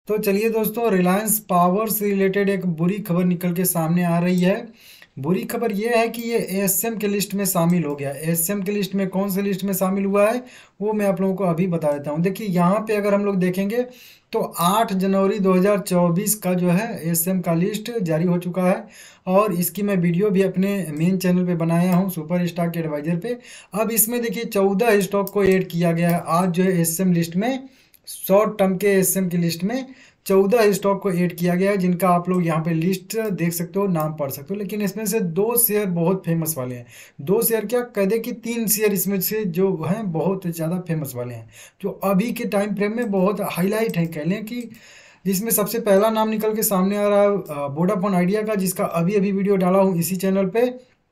तो चलिए दोस्तों, रिलायंस पावर से रिलेटेड एक बुरी खबर निकल के सामने आ रही है। बुरी खबर ये है कि ये एएसएम के लिस्ट में शामिल हो गया। एएसएम के लिस्ट में कौन से लिस्ट में शामिल हुआ है वो मैं आप लोगों को अभी बता देता हूँ। देखिए यहाँ पे अगर हम लोग देखेंगे तो 8 जनवरी 2024 का जो है एएसएम का लिस्ट जारी हो चुका है और इसकी मैं वीडियो भी अपने मेन चैनल पे बनाया हूँ, सुपर स्टॉक एडवाइजर पे। अब इसमें देखिए 14 स्टॉक को ऐड किया गया है आज जो है एएसएम लिस्ट में। शॉर्ट टर्म के एसएम की लिस्ट में 14 स्टॉक को ऐड किया गया है, जिनका आप लोग यहाँ पे लिस्ट देख सकते हो, नाम पढ़ सकते हो। लेकिन इसमें से 2 शेयर बहुत फेमस वाले हैं। 2 शेयर क्या कह दे कि 3 शेयर इसमें से जो हैं बहुत ज़्यादा फेमस वाले हैं, जो अभी के टाइम फ्रेम में बहुत हाईलाइट है कह लें कि। जिसमें सबसे पहला नाम निकल के सामने आ रहा है वोडाफोन आइडिया का, जिसका अभी अभी वीडियो डाला हूँ इसी चैनल पे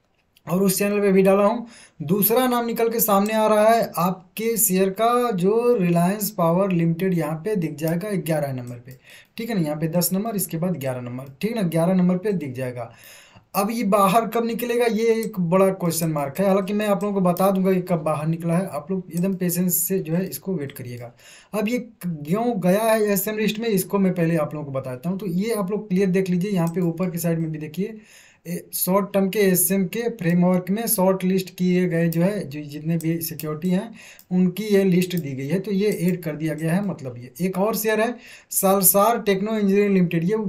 और उस चैनल पे भी डाला हूँ। दूसरा नाम निकल के सामने आ रहा है आपके शेयर का, जो रिलायंस पावर लिमिटेड यहाँ पे दिख जाएगा 11 नंबर पे। ठीक है ना, यहाँ पे 10 नंबर, इसके बाद 11 नंबर, ठीक है ना, 11 नंबर पे दिख जाएगा। अब ये बाहर कब निकलेगा ये एक बड़ा क्वेश्चन मार्क है। हालांकि मैं आप लोगों को बता दूंगा कि कब बाहर निकला है, आप लोग एकदम पेशेंस से जो है इसको वेट करिएगा। अब ये क्यों गया है एसएम लिस्ट में, इसको मैं पहले आप लोगों को बताता हूँ। तो ये आप लोग क्लियर देख लीजिए, यहाँ पे ऊपर की साइड में भी देखिए शॉर्ट टर्म के एसएम के फ्रेमवर्क में शॉर्ट लिस्ट किए गए जो है, जो जितने भी सिक्योरिटी हैं उनकी ये लिस्ट दी गई है। तो ये ऐड कर दिया गया है। मतलब ये एक और शेयर है सालसार टेक्नो इंजीनियरिंग लिमिटेड, ये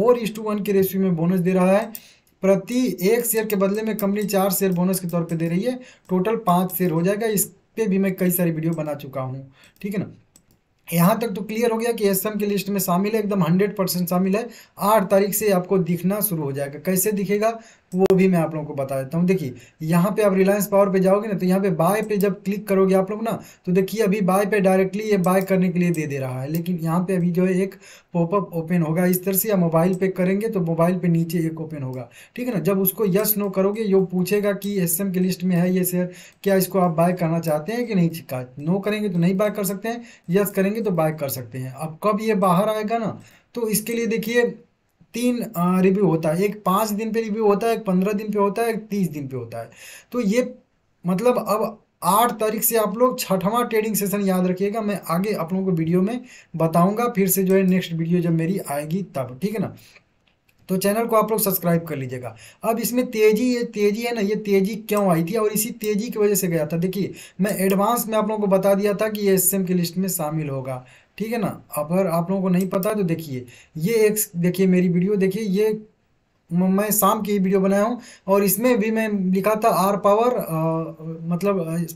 4:1 के रेशियो में बोनस दे रहा है। प्रति 1 शेयर के बदले में कंपनी 4 शेयर बोनस के तौर पे दे रही है। टोटल 5 शेयर हो जाएगा। इस पे भी मैं कई सारी वीडियो बना चुका हूँ, ठीक है ना। यहाँ तक तो क्लियर हो गया कि एसएम की लिस्ट में शामिल है, एकदम 100% शामिल है। 8 तारीख से आपको दिखना शुरू हो जाएगा। कैसे दिखेगा वो भी मैं आप लोगों को बता देता हूँ। देखिए यहाँ पे आप रिलायंस पावर पे जाओगे ना, तो यहाँ पे बाय पे जब क्लिक करोगे आप लोग ना, तो देखिए अभी बाय पे डायरेक्टली ये बाय करने के लिए दे रहा है। लेकिन यहाँ पे अभी जो है एक पॉपअप ओपन होगा इस तरह से, या मोबाइल पे करेंगे तो मोबाइल पे नीचे एक ओपन होगा, ठीक है ना। जब उसको यस नो करोगे, ये पूछेगा कि एसएम की लिस्ट में है ये शेयर, क्या इसको आप बाय करना चाहते हैं कि नहीं। नो करेंगे तो नहीं बाय कर सकते हैं, यस करेंगे तो बाय कर सकते हैं। अब कब ये बाहर आएगा ना, तो इसके लिए देखिए 3 रिव्यू होता है। एक 5 दिन पे रिव्यू होता है, एक 15 दिन पे होता है, एक 30 दिन पे होता है। तो ये मतलब अब 8 तारीख से आप लोग 6वां ट्रेडिंग सेशन याद रखिएगा। मैं आगे आप लोगों को वीडियो में बताऊंगा फिर से जो है, नेक्स्ट वीडियो जब मेरी आएगी तब, ठीक है ना। तो चैनल को आप लोग सब्सक्राइब कर लीजिएगा। अब इसमें तेजी, ये तेजी है ना, ये तेजी क्यों आई थी और इसी तेजी की वजह से गया था। देखिए मैं एडवांस में आप लोगों को बता दिया था कि ये एसएम की लिस्ट में शामिल होगा, ठीक है ना। अगर आप लोगों को नहीं पता तो देखिए, ये एक देखिए मेरी वीडियो देखिए, ये मैं शाम की ही वीडियो बनाया हूँ और इसमें भी मैं लिखा था आर पावर मतलब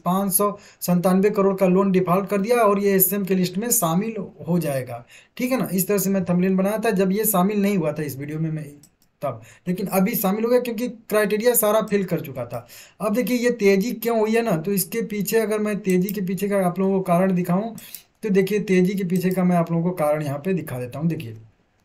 597 करोड़ का लोन डिफॉल्ट कर दिया और ये एसएम के लिस्ट में शामिल हो जाएगा, ठीक है ना। इस तरह से मैं थंबनेल बनाया था जब ये शामिल नहीं हुआ था इस वीडियो में मैं तब, लेकिन अभी शामिल हो गया क्योंकि क्राइटेरिया सारा फिल कर चुका था। अब देखिए ये तेजी क्यों हुई है ना, तो इसके पीछे अगर मैं तेजी के पीछे का आप लोगों को कारण दिखाऊं, तो देखिए तेजी के पीछे का मैं आप लोगों को कारण यहाँ पे दिखा देता हूँ। देखिए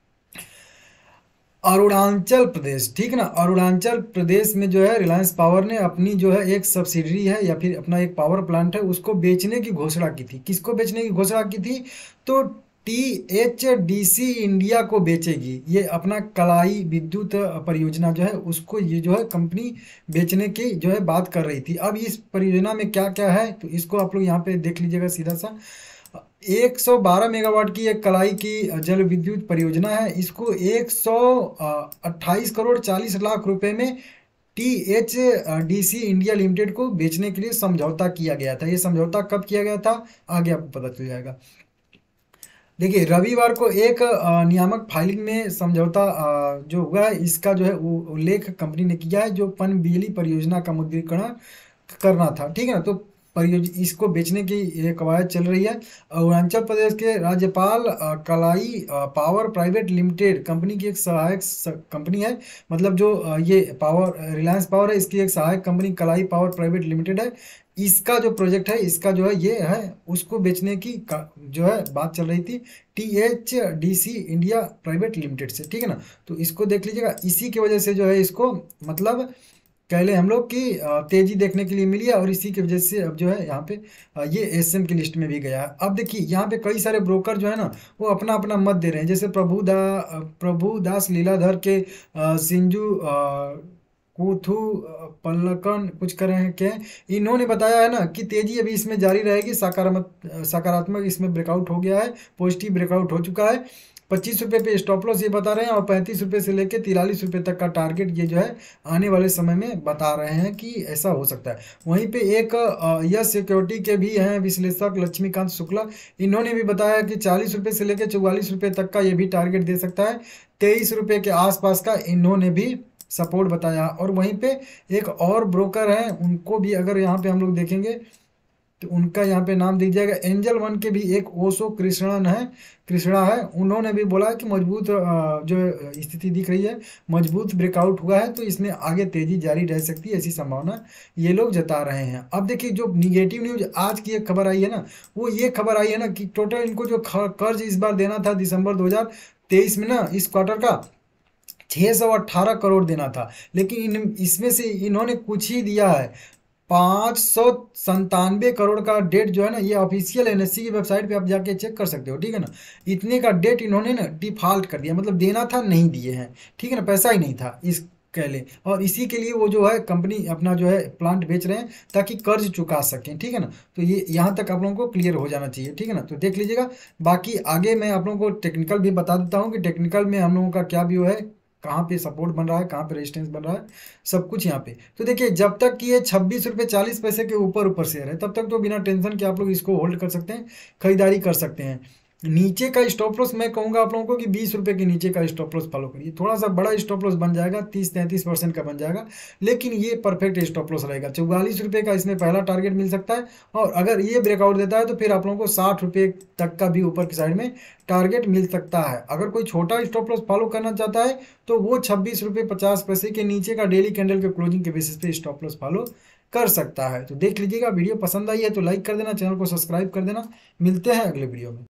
अरुणाचल प्रदेश, ठीक है ना, अरुणाचल प्रदेश में जो है रिलायंस पावर ने अपनी जो है एक सब्सिडरी है या फिर अपना एक पावर प्लांट है, उसको बेचने की घोषणा की थी। किसको बेचने की घोषणा की थी, तो टीएचडीसी इंडिया को बेचेगी। ये अपना कलाई विद्युत परियोजना जो है उसको ये जो है कंपनी बेचने की जो है बात कर रही थी। अब इस परियोजना में क्या क्या है तो इसको आप लोग यहाँ पे देख लीजिएगा सीधा सा। 112 मेगावाट की एक कलाई की जल विद्युत परियोजना है। इसको 128 करोड़ 40 लाख रुपए में टीएचडीसी इंडिया लिमिटेड को बेचने के लिए समझौता किया गया था। ये समझौता कब किया गया था आगे आपको पता चल जाएगा। देखिए रविवार को एक नियामक फाइलिंग में समझौता जो हुआ है, इसका जो है उल्लेख कंपनी ने किया है, जो पनबिजली परियोजना का मुद्रीकरण करना था, ठीक है ना। तो इसको बेचने की ये कवायद चल रही है। अरुणाचल प्रदेश के राज्यपाल कलाई पावर प्राइवेट लिमिटेड कंपनी की एक सहायक कंपनी है। मतलब जो ये पावर रिलायंस पावर है, इसकी एक सहायक कंपनी कलाई पावर प्राइवेट लिमिटेड है। इसका जो प्रोजेक्ट है, इसका जो है ये है, उसको बेचने की जो है बात चल रही थी टीएचडीसी इंडिया प्राइवेट लिमिटेड से, ठीक है ना। तो इसको देख लीजिएगा, इसी की वजह से जो है इसको मतलब कह लें हम लोग की तेजी देखने के लिए मिली है और इसी की वजह से अब जो है यहाँ पे ये एसएम की लिस्ट में भी गया है। अब देखिए यहाँ पे कई सारे ब्रोकर जो है ना वो अपना अपना मत दे रहे हैं। जैसे प्रभुदास लीलाधर के सिंजू कुथू पल्लकन कुछ कर रहे हैं क्या, इन्होंने बताया है ना कि तेजी अभी इसमें जारी रहेगी। सकारात्मक इसमें ब्रेकआउट हो गया है, पॉजिटिव ब्रेकआउट हो चुका है। ₹25 पे स्टॉप लॉस ये बता रहे हैं, और ₹35 से लेकर ₹43 तक का टारगेट ये जो है आने वाले समय में बता रहे हैं कि ऐसा हो सकता है। वहीं पे एक यस सिक्योरिटी के भी हैं विश्लेषक लक्ष्मीकांत शुक्ला, इन्होंने भी बताया कि ₹40 से लेकर ₹44 तक का ये भी टारगेट दे सकता है। ₹23 के आसपास का इन्होंने भी सपोर्ट बताया। और वहीं पे एक और ब्रोकर है, उनको भी अगर यहाँ पे हम लोग देखेंगे तो उनका यहाँ पे नाम दिख जाएगा, एंजल वन के भी एक ओशो कृष्णा है, उन्होंने भी बोला कि मजबूत जो स्थिति दिख रही है, मजबूत ब्रेकआउट हुआ है, तो इसमें आगे तेजी जारी रह सकती है, ऐसी संभावना ये लोग जता रहे हैं। अब देखिए जो निगेटिव न्यूज आज की एक खबर आई है ना, वो ये खबर आई है ना कि टोटल इनको जो कर्ज इस बार देना था दिसंबर 2023 में ना, इस क्वार्टर का 618 करोड़ देना था, लेकिन इसमें से इन्होंने कुछ ही दिया है। 597 करोड़ का डेट जो है ना, ये ऑफिशियल एनएससी की वेबसाइट पे आप जाके चेक कर सकते हो, ठीक है ना। इतने का डेट इन्होंने ना डिफॉल्ट कर दिया, मतलब देना था नहीं दिए हैं, ठीक है ना, पैसा ही नहीं था इस कह ले। और इसी के लिए वो जो है कंपनी अपना जो है प्लांट बेच रहे हैं ताकि कर्ज चुका सकें, ठीक है ना। तो ये यहाँ तक आप लोगों को क्लियर हो जाना चाहिए, ठीक है ना। तो देख लीजिएगा, बाकी आगे मैं आप लोगों को टेक्निकल भी बता देता हूँ कि टेक्निकल में हम लोगों का क्या व्यू है, कहाँ पे सपोर्ट बन रहा है, कहाँ पे रेजिस्टेंस बन रहा है, सब कुछ यहाँ पे। तो देखिए जब तक कि ये ₹26.40 के ऊपर शेयर है, तब तक तो बिना टेंशन के आप लोग इसको होल्ड कर सकते हैं, खरीदारी कर सकते हैं। नीचे का स्टॉप लॉस मैं कहूँगा आप लोगों को कि ₹20 के नीचे का स्टॉप लॉस फॉलो करिए, थोड़ा सा बड़ा स्टॉप लॉस बन जाएगा, 30-33% का बन जाएगा, लेकिन ये परफेक्ट स्टॉप लॉस रहेगा। ₹44 का इसमें पहला टारगेट मिल सकता है, और अगर ये ब्रेकआउट देता है तो फिर आप लोगों को ₹60 तक का भी ऊपर की साइड में टारगेट मिल सकता है। अगर कोई छोटा स्टॉप लॉस फॉलो करना चाहता है तो वो ₹26.50 के नीचे का डेली कैंडल के क्लोजिंग के बेसिस पे स्टॉप लॉस फॉलो कर सकता है। तो देख लीजिएगा, वीडियो पसंद आई है तो लाइक कर देना, चैनल को सब्सक्राइब कर देना। मिलते हैं अगले वीडियो में।